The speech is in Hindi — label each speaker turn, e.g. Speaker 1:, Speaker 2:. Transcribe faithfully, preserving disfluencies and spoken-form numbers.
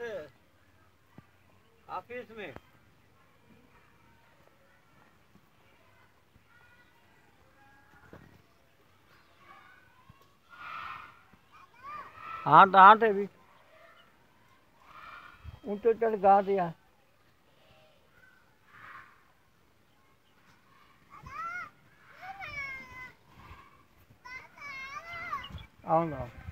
Speaker 1: थे ऑफिस में। हाँ तो हाँ थे भी ऊँचे चढ़ गा दिया। आऊँगा।